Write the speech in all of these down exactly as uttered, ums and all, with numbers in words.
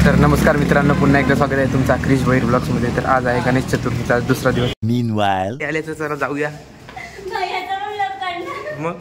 तर नमस्कार मित्रांनो, पुन्हा एकदा स्वागत आहे तुमचा क्रिश भोईर ब्लॉग्स मध्ये। तर आज आहे गणेश चतुर्थीचा दुसरा दिवस। मीनवाइल आले तर जरा जाऊया मग।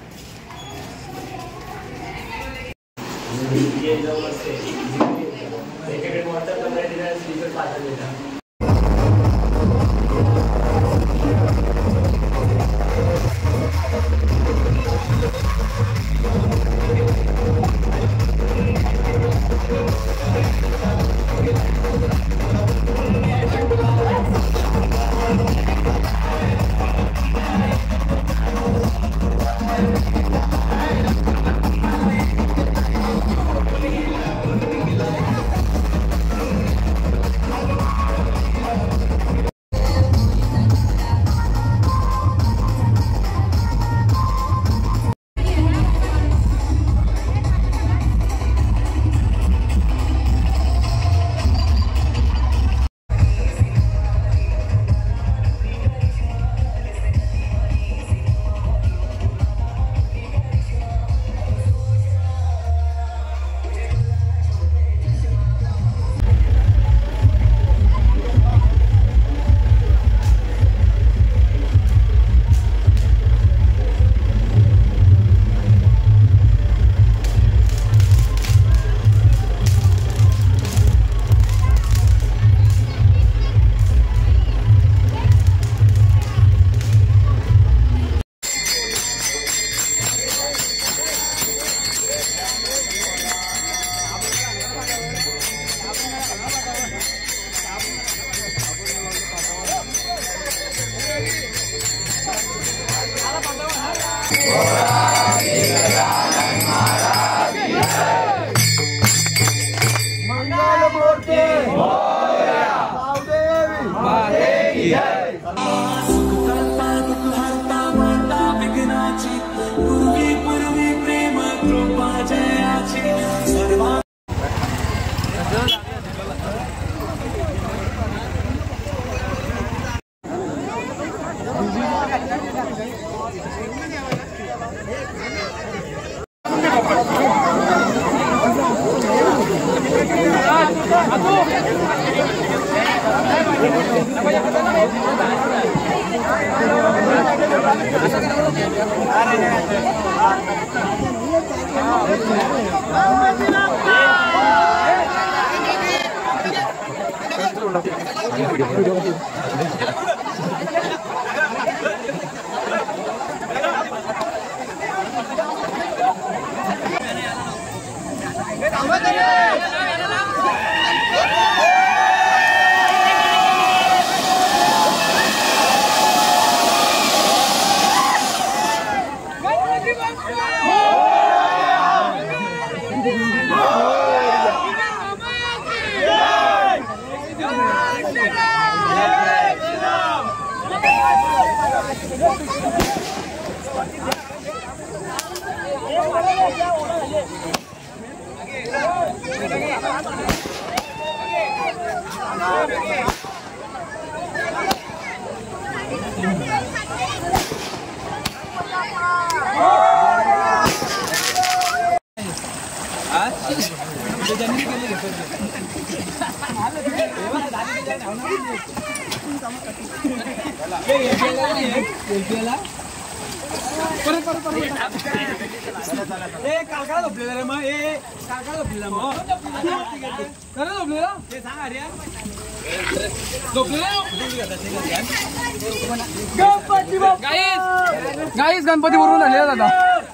गाईस गणपती वरून आले दादा।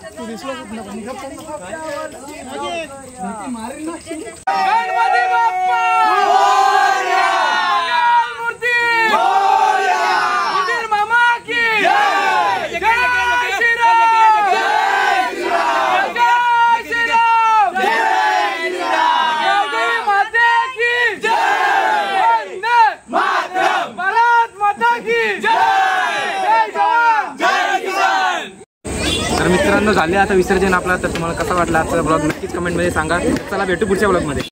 तर मित्रांनो झाले आता विसर्जन आपला। तर तुम्हाला कसा वाटला आजचा ब्लॉग नक्कीच कमेंट मध्ये सांगा। चला भेटू पुढच्या ब्लॉग मध्ये।